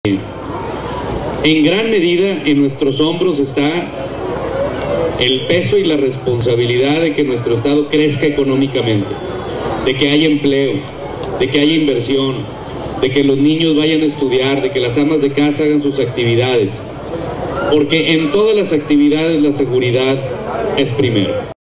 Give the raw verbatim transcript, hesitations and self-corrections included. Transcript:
En gran medida en nuestros hombros está el peso y la responsabilidad de que nuestro Estado crezca económicamente, de que haya empleo, de que haya inversión, de que los niños vayan a estudiar, de que las amas de casa hagan sus actividades, porque en todas las actividades la seguridad es primero.